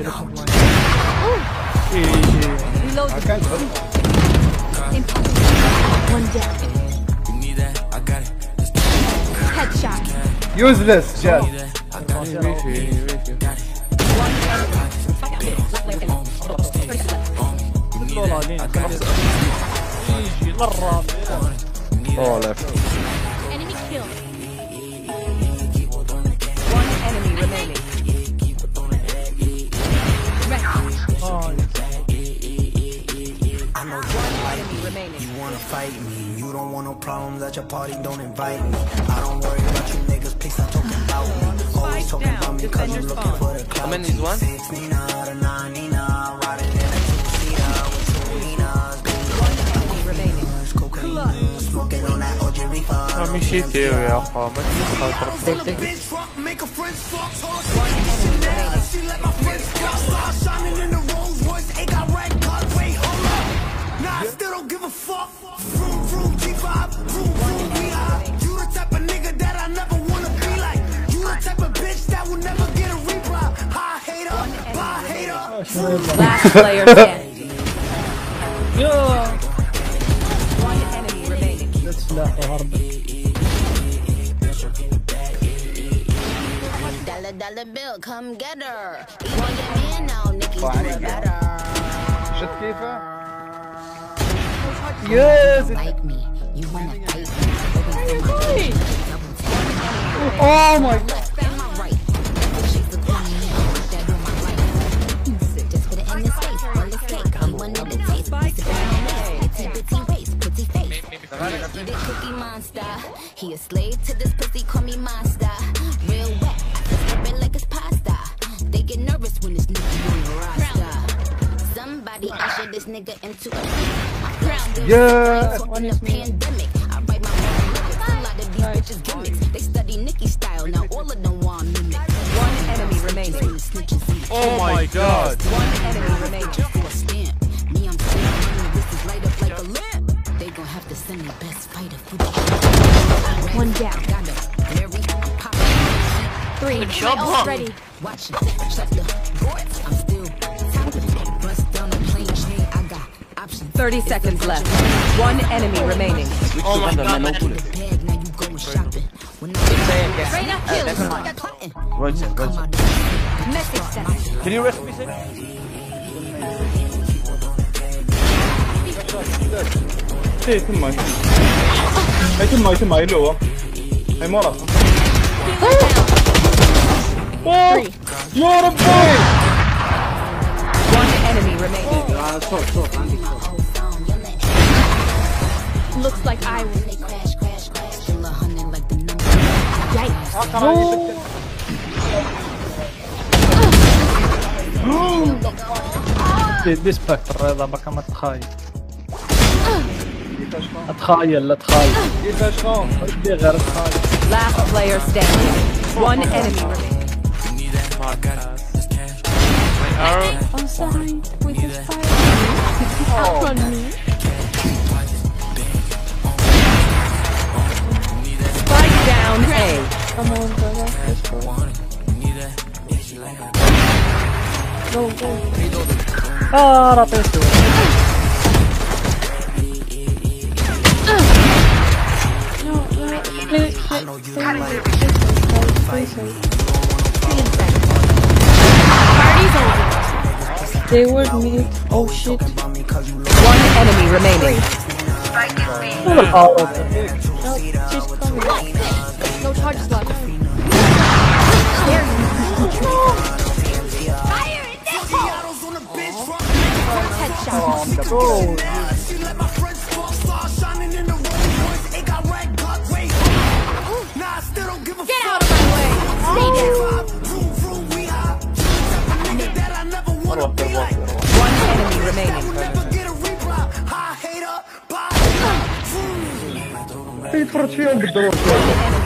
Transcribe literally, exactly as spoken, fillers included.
I can't help. One down. Headshot. Useless, Jet. Oh, left. Enemy kill. One enemy remaining. Oh, I know One enemy remaining. you wanna fight me. You don't want no problems at your party, don't invite me. I don't worry about you niggas, please stop talking about me. Always talking about me cause you looking for the clout. How many is one? Six Nina, the nine Nina, riding in a two-seater with two Ninas. One enemy remaining. Cocaine, smoking on that O G reefer. مشي تيو يا أخوة ما تخاطر بيتك. Make a friend's fuck, One enemy remaining. she let my friends start shining in the Rolls Royce, ain't got red cars, wait, hold up. Nah, I still don't give a fuck. Vroom, vroom, G five, vroom, vroom, we high. You the type of nigga that I never wanna be like. You the type of bitch that will never get a reply. High hater, bye hater. Last player standing. One enemy remaining. Dollar dollar bill, come get her. Want your man now, Nikki, do it better. شفت كيفه؟ Yes. Like me, you wanna fight me. Oh my God. Left and my right. She's the queen, that on my right. Just put it in his face, well it's cake. He wanted the taste, piece of bananas. Itty bitty waist, pretty face. He the cookie monster. He a slave to this pussy, call me monster. Real wet, I flip it like it's pasta. They get nervous when this nigga on the roster. Somebody usher this nigga into a Yeah. on the pandemic. I write my own lyrics. A lot of these bitches gimmicks. They study Nicki style. Now all of them want mimic. One enemy remaining. Oh my God. One enemy remaining. For a stamp. Me, I'm saying money. This is light up like a lamp. They gon' have to send me best fighter for the One down. Got a Larry, I'm popping. Three. Good job, My Mom. ult's ready. Watch it. Shut the boards. I'm still tapping. Bust down the plane chain. I got options. Thirty seconds left. One enemy remaining. Oh my God, man. Bag, now you going shopping. When I Reina kills. Come out the Message sent. Can you rest me, sir? Hey, it's mine. Hey, it's mine. It's mine. Low. Hey, Mora. Oh, you're a boy. One enemy remaining. Looks like I will. crash, crash, crash. Still a hundred like the number. Yikes. ديسبكتر هذا بقى ما تخايل اتخايل لا تخايل كيفاش شلون؟ بدي غير تخايل Last player standing. One enemy remaining. On side with his fire. Up on me. Spike down A. Come on, brother. Let's go. Go, go. اه رابيتو No, no. Play, play, play. Play safe. Party's over. They were mid. Oh shit. One enemy remaining. No, she's coming. No charges left. Get out of my way. Stay down. One enemy remaining. يتفرج فيهم بالدور. One enemy